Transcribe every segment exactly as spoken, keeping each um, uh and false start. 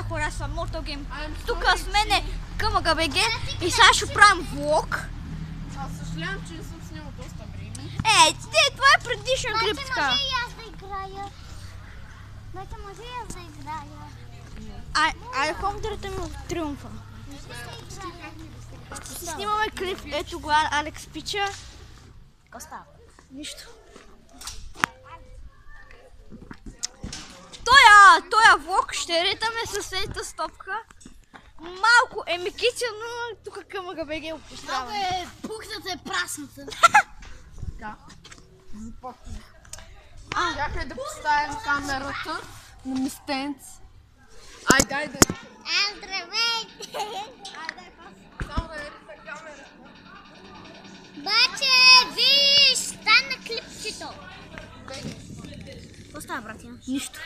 харесва Mortal Game. Тук с мене КМГБГ и сега ще правим влог. Аз съжалявам, че не съм снимал доста време. Е, това е предишен клип така. Бате, може и аз да играя. Бате, може и аз да играя. Ай, хомдерата ми от Триумфа. Снимаме клип, ето го Алекс Пича. Какво става? Нищо. Тоя, тоя влог ще ритаме със ета стопка. Малко е мекица, но тук КМГБГ опострава. Абе, пухната е прасната. Да. Започваме. Чакай да поставим камерата на мистенц. Айде, айде. А, здравейте! Само да рита камерата. Баче, виж, стана клипчето. Какво става, братя? Нищо.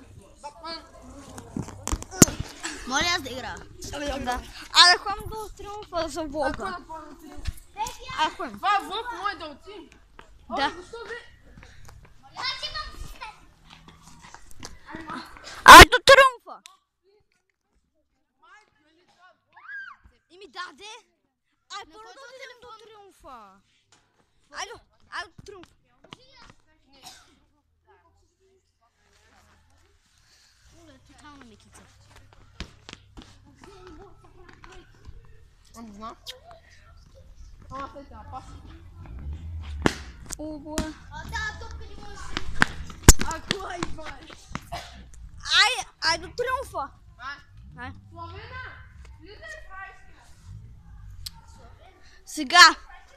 Моля аз да игра. Да. Аре, ходим до Триумфа за влога. Ако да пълна Триумфа. Аре, ходим. Това е влог мой да отидем. Да. Защо бе? Ай, до Триумфа! Ими даде! Ай, първо да отидем до Триумфа! Айде, айде до Триумфа! Тотална мекица. Не знам. Ама след това пас. Ого! А, да, топка не може. Ако айбай. Ай, ай до Триумфа! Ай. Ай. Славена! Влизай в райска. Сега!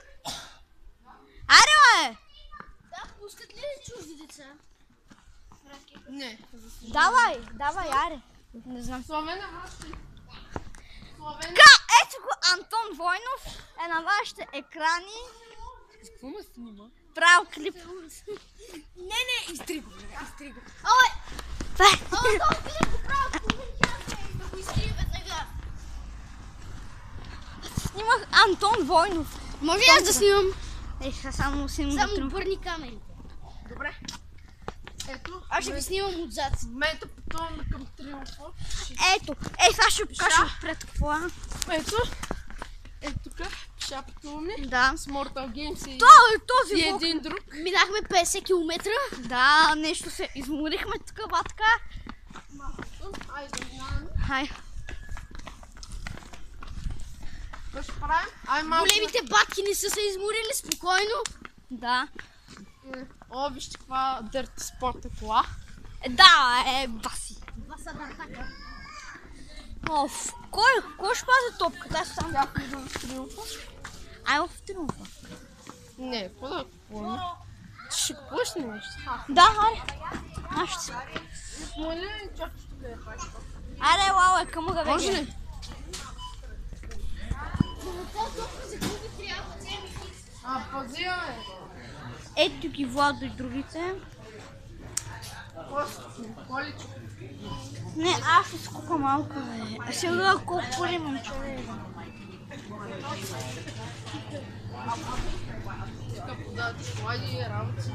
Аре, бе! Да, пускат ли чужди деца? Не. Давай, давай, аре! Не знам. Славена, връщай. Славена. Ка, ето го Антон Войнов е на вашите екрани. Какво ме снима? Правил клип. Не, не, изтриго, изтриго. Ой! Това е. Ама този клип го правя в половин час, да го изтрига сега. Снимах Антон Войнов. Може ли аз да снимам? Е, сега само снимам до Само Триумфа. бърни камерите. Добре. Ето. Аз ще ви снимам отзад. В момента пътуваме към Триумфа. Ето, е, сега ще покажа отпред какво е. Ето. Ето тук. Ще пътуваме. Да. С Mortal Games и, Той, този и влог. един друг. Минахме петдесет километра. Да, нещо се изморихме тук, батка. Айде, знам. Хай. Какво ще правим? Ай, малко. Големите батки не са се изморили спокойно. Да. О, вижте каква дърти спорта кола. Е, да, е, баси. Това са дъртака. Оф, кой, кой ще пази топката? Аз сам. Тя влизам в Триумфа. Ай, в Триумфа. Не, какво да купуваме? Ти ще купуваш ли нещо? Да, аре. Аз ще си. Моля ли чакаш тук да я правиш? Аре, лау, е към МГБГ. Може ли? А, пази, бе. Ето ги Владо и другите. Какво ще купим? Количко? Не, аз ще си купа малко, бе. А сега колко пари имам, човек. Тук подават шоколади и работи.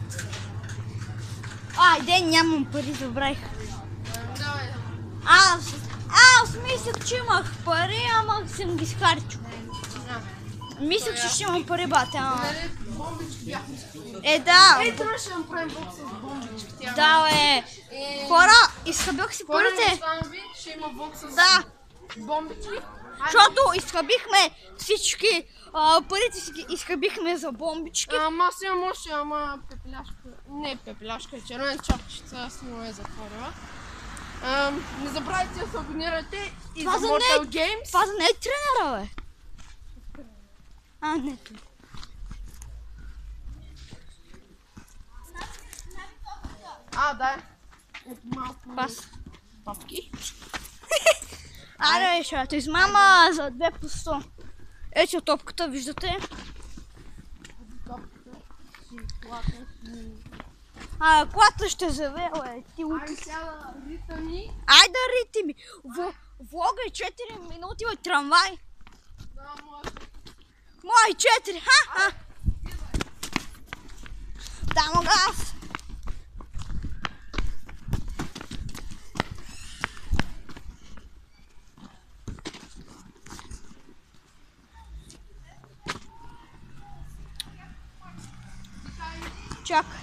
Айде, нямам пари, забравих. Давай. Аз, аз мислех, че имах пари, ама съм ги схарчил. Мислех, че ще имам пари, бате, ама... Нали, бомбички бяхме скупили. Е, да. Ей, трябваше да направим бокс с бомбички. Тя Да, бе. Е, Хора, изхъбях си хора, парите. установи, ще има бокс с Да, бомбички. защото изхъбихме всички а, парите си ги изхъбихме за бомбички. Ама аз имам още, ама пепеляшка, не пепеляшка, червен чапчица, снима е затворила. Ам, не забравяйте да се абонирате и Това за за Mortal не- Games. Това за не е тренера, бе. А, не това. А, да. Ето малко Пас. папки. Аре, ще измама за две по сто. Ето топката, виждате. Топката си колата си. А, колата ще завела, е, ти Ай, от... сега рита ми. Айде, рити ми. В... Влога е четири минути от трамвай. Да, може. Мои четири, ха, ха. Да, мога аз. Чакай.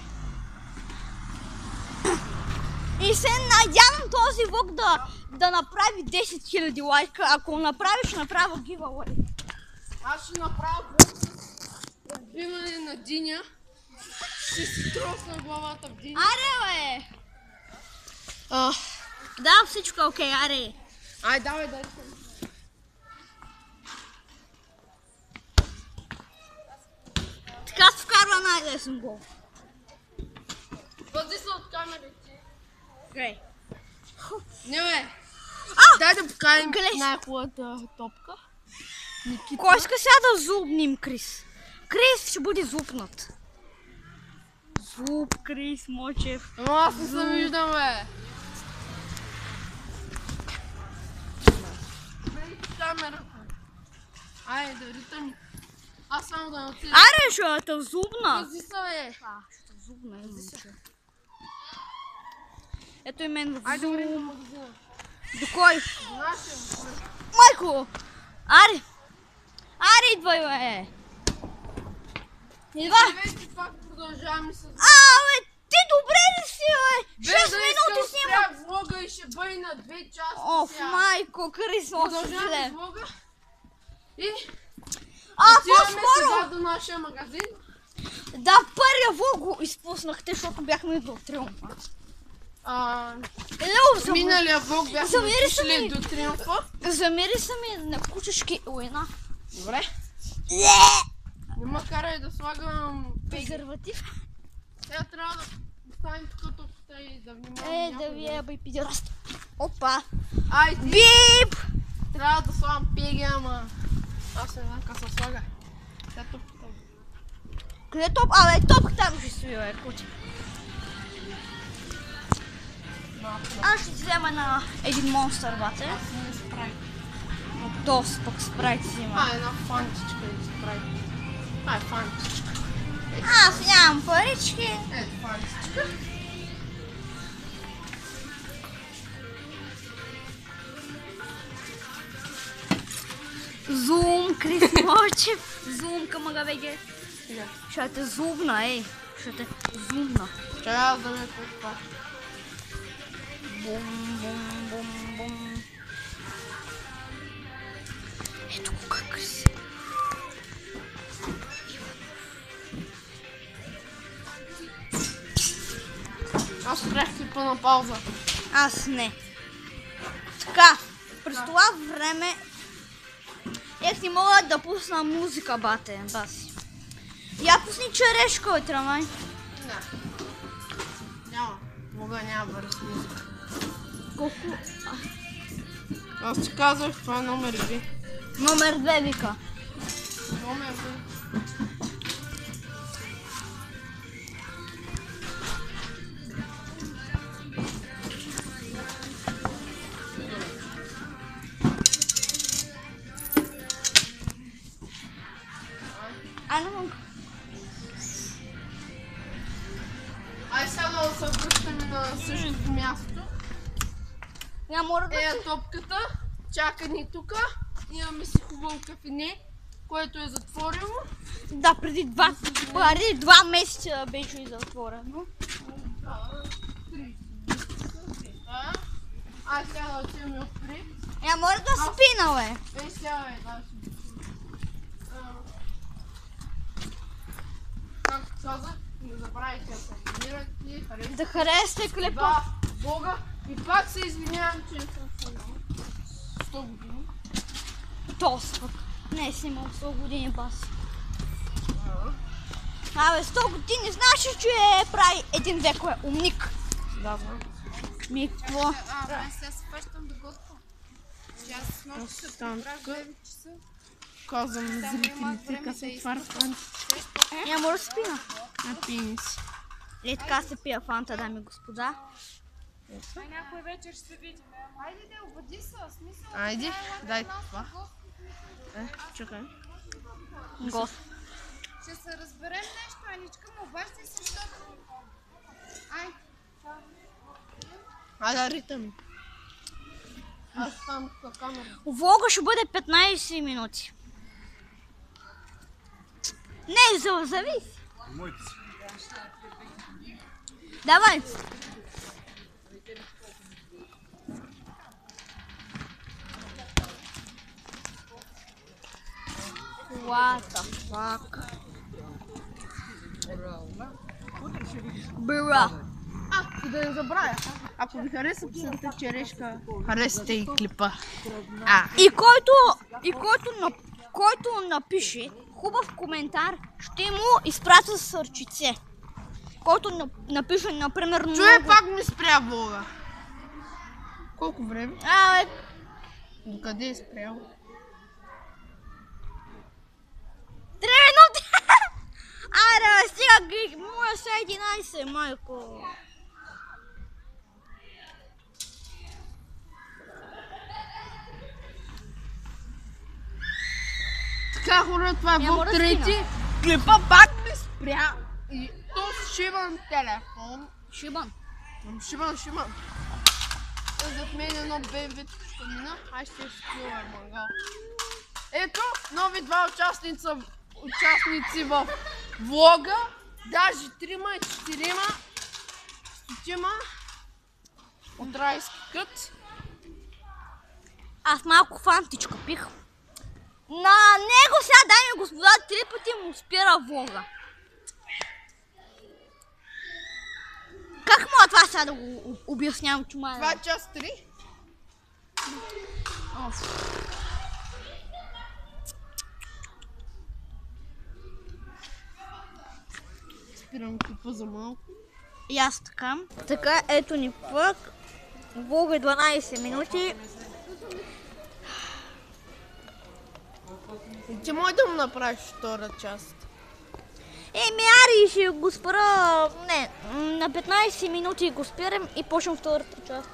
И се надявам този влог да, да направи десет хиляди лайка. Ако направиш, направя giveaway. Аз ще направя влог с разбиване на диня. Ще си тросна главата в диня. Аре, бе! А, Да, всичко е окей, аре. ай, давай, дай. Така се вкарва най-лесен гол. Пази се от камерите. Окей. Не, бе. А! Дай да поканим Гледай. най-хубавата топка. Никита. Кой иска сега да зубним Крис? Крис ще бъде зупнат. Зуб, Крис, Мочев. Ама аз не се виждам, бе. Гледай камерата. Ай, да ритъм. Аз само да отида. Аре, ще да те зубна. Пази се, бе. А, ще те зубна, е момче. Ето и мен в Айде, върви до зум. магазина. До кой? До нашия. Майко! Аре! Аре, идвай, бе! Идвай! Вече пак продължаваме с... А, бе, ти добре ли си, бе? шест минути снима. Бе, влога и ще бъде на две части. Оф, сега. майко, Крис, още Продължаваме зле. с влога. И А, отиваме по-скоро! сега до нашия магазин. Да, първия влог го изпуснахте, защото бяхме до Триумфа. А, Елео, за миналия влог бяхме Замири се отишли ми. до Триумфа. Замири се ми на кучешки уина. Добре. Не ме карай да слагам пеги. Презерватив. Сега трябва да оставим тук топката и да внимаваме. Е, да ви е, бе, пидераст. Опа. Ай, ти Бип! трябва да слагам пеги, ама аз не знам как се слага. Сега топката. Къде е топ? Абе, топка там ще стои, бе, куче. Аз ще ти взема на един монстър, бате. Не справи. Доста пък спрайт си има. А, една фантичка да справи. Ай, фантичка. Аз нямам парички. Ето фантичка. Зум, Крис Мочев. Зум към АГВГ. Сега. Ще те зубна, ей. Ще те зумна. Чакай да ме това. Бум, бум, бум, бум. Ето го как Крис. Аз спрях клипа на пауза. Аз не. Така, през това време ех не мога да пусна музика, бате, баси. Я пусни черешка, бе, трамай. Не. Няма. Мога няма бърз музика. Колко? Аз ти казах, това е номер две. Номер две вика. Номер две. А, не мога. Ай сега да се връщаме на същото място. Я мора да Е, топката, чака ни тука. Имаме си хубаво кафене, което е затворено. Да, преди два, преди два месеца беше и затворено. Ай сега да отиваме отпред. Я мора да спина, бе. Ей сега е, да си. Както казах, не забравяйте да се абонирате, харесате. Да харесате клипа. Да, Бога. И пак се извинявам, че не съм снимал. сто години. Доста пък. Не, си имал сто години, баси. Абе, сто години, знаеш ли, че е прави един век, е умник. Да, знам. Ми, какво? А, бе, сега се фащам да готвя. Че аз с нощи ще Там отправя в тук. девет часа. Казвам на Там нямах зрителите, време като да се изпия. отваря фанти. Я мора да спина. Напини си. Е, така се пия фанта, дами и господа. Ай, някой вечер ще се видим. Айде да обади се, в смисъл. Айде, това е дай една това. готвя. Е, чакай. Гос. Ще се разберем нещо, Аничка, му обаждай се, защото... Ай, Айде, рита ми. Аз там тук камера. Влога ще бъде петнайсет минути. Не, за- зависи. Моите си. Давай. What the fuck? Бра. А, и да не забравя. Ако ви хареса песента Черешка, харесате и клипа. А, И който, и който, нап, който напише хубав коментар, ще му изпратя сърчице. Който нап- напише, например, човек много... пак ми спря влога. Колко време? Абе, Докъде е спрял? три минути! Айде, бе, стига ги, моя са единайсет, майко. Така хора, това е Няма влог да трети. стигна. Клипа пак ми спря. И то с шибан телефон. Шибан. Шибан, шибан. Е, зад мен едно бе ем ви-то ще мина. Ай ще се скила мангал. Ето, нови два участница, участници в влога. Даже трима и четирима. Стотима. От райски кът. Аз малко фантичка пих. На него сега, дами и господа, три пъти му спира влога. Как мога това сега да го об- обяснявам, чума? Това е част три. Спирам клипа за малко. И аз така. Така, ето ни пък. Влога е дванайсет минути. Ти може да му направиш втора част. Еми, ари ще го спра. Не, м, на петнайсет минути го спирам и почвам втората част.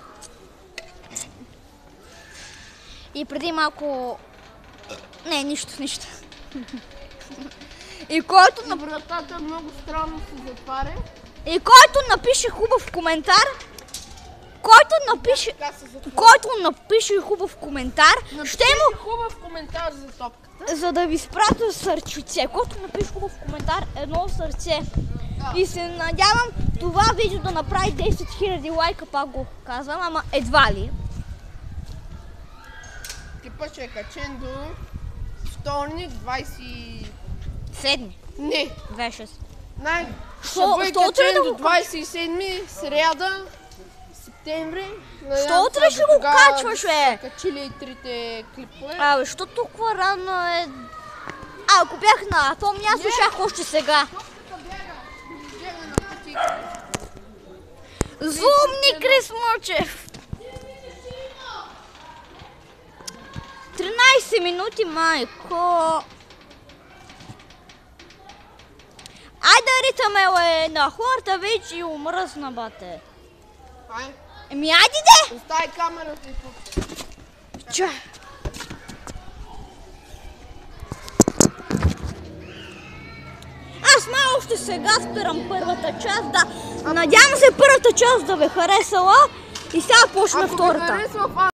И преди малко... Не, нищо, нищо. И който, На нап... вратата много странно се затваря. и който напише хубав коментар, който напише, Така се затваря. който напише хубав коментар, ще му, Хубав коментар за топката. за да ви спратя сърчице. Който напише хубав коментар, едно сърце. И се надявам това видео да направи десет хиляди лайка, пак го казвам, ама едва ли. Типа ще е качен до вторник, двайсет... Седми, Не, двайсет и шест. най... Ще Що- бъде що утре качен да до го двайсет и седми, сряда, септември. Що утре ще го качваш, бе? Качили и трите клипове. Абе, що толкова рано е... А, ако бях на то място, щях още сега. Бяга на пътика. Зумни Крис Мочев. тринайсет минути, майко. Айде ритаме, ле, на хората вече умръзна, бате. Ай, Еми, айде де! остави камерата и тук. Ча. Аз май още сега спирам първата част, да. Надявам се първата част да ви харесала и сега почне Ако ви втората. харесва